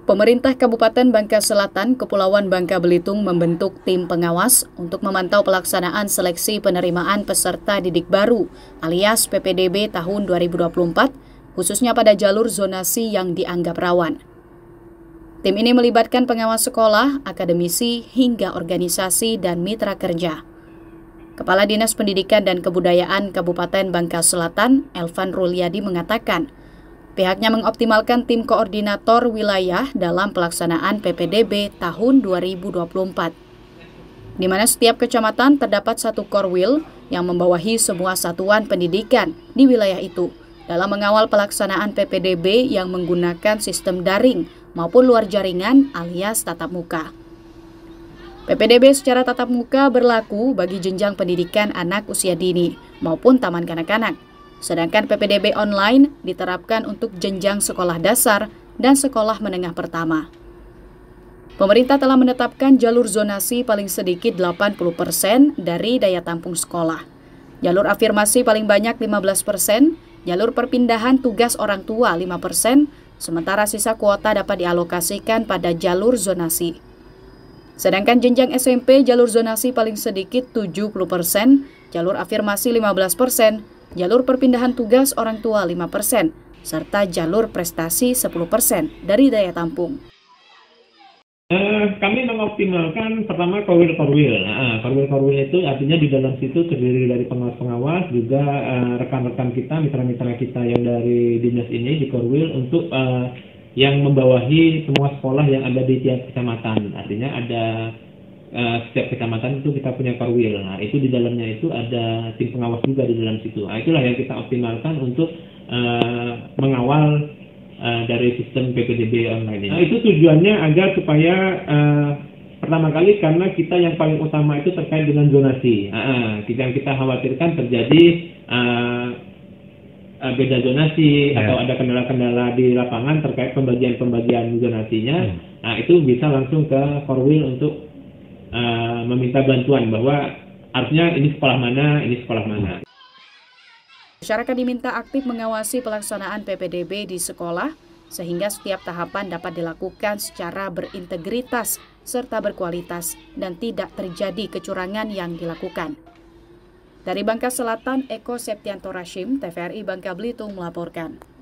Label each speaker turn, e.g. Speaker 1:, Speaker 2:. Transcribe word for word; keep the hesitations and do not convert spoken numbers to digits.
Speaker 1: Pemerintah Kabupaten Bangka Selatan, Kepulauan Bangka Belitung membentuk tim pengawas untuk memantau pelaksanaan seleksi penerimaan peserta didik baru alias P P D B tahun dua ribu dua puluh empat, khususnya pada jalur zonasi yang dianggap rawan. Tim ini melibatkan pengawas sekolah, akademisi, hingga organisasi dan mitra kerja. Kepala Dinas Pendidikan dan Kebudayaan Kabupaten Bangka Selatan, Elvan Ruliadi mengatakan, pihaknya mengoptimalkan tim koordinator wilayah dalam pelaksanaan P P D B tahun dua ribu dua puluh empat, di mana setiap kecamatan terdapat satu korwil yang membawahi semua satuan pendidikan di wilayah itu dalam mengawal pelaksanaan P P D B yang menggunakan sistem daring maupun luar jaringan alias tatap muka. P P D B secara tatap muka berlaku bagi jenjang pendidikan anak usia dini maupun taman kanak-kanak. Sedangkan P P D B online diterapkan untuk jenjang sekolah dasar dan sekolah menengah pertama. Pemerintah telah menetapkan jalur zonasi paling sedikit delapan puluh persen dari daya tampung sekolah. Jalur afirmasi paling banyak lima belas persen, jalur perpindahan tugas orang tua lima persen, sementara sisa kuota dapat dialokasikan pada jalur zonasi. Sedangkan jenjang S M P jalur zonasi paling sedikit tujuh puluh persen, jalur afirmasi lima belas persen, jalur perpindahan tugas orang tua lima persen, serta jalur prestasi sepuluh persen dari daya tampung.
Speaker 2: Uh, kami mengoptimalkan pertama korwil-korwil. Nah, korwil-korwil itu artinya di dalam situ terdiri dari pengawas-pengawas, juga uh, rekan-rekan kita, mitra-mitra kita yang dari dinas ini di korwil untuk uh, yang membawahi semua sekolah yang ada di tiap kecamatan. Artinya ada uh, setiap kecamatan itu kita punya korwil. Nah, itu di dalamnya itu ada tim pengawas juga di dalam situ. Nah, itulah yang kita optimalkan untuk uh, mengawal uh, dari sistem P P D B online ini. Nah, itu tujuannya agar supaya uh, pertama kali karena kita yang paling utama itu terkait dengan zonasi. Uh, yang kita khawatirkan terjadi uh, beda zonasi, yeah, atau ada kendala-kendala di lapangan terkait pembagian-pembagian zonasinya. Hmm. Nah, itu bisa langsung ke korwil untuk uh, meminta bantuan bahwa artinya ini sekolah mana, ini sekolah mana.
Speaker 1: Masyarakat diminta aktif mengawasi pelaksanaan P P D B di sekolah sehingga setiap tahapan dapat dilakukan secara berintegritas serta berkualitas dan tidak terjadi kecurangan yang dilakukan. Dari Bangka Selatan, Eko Septianto Rashim, T V R I Bangka Belitung melaporkan.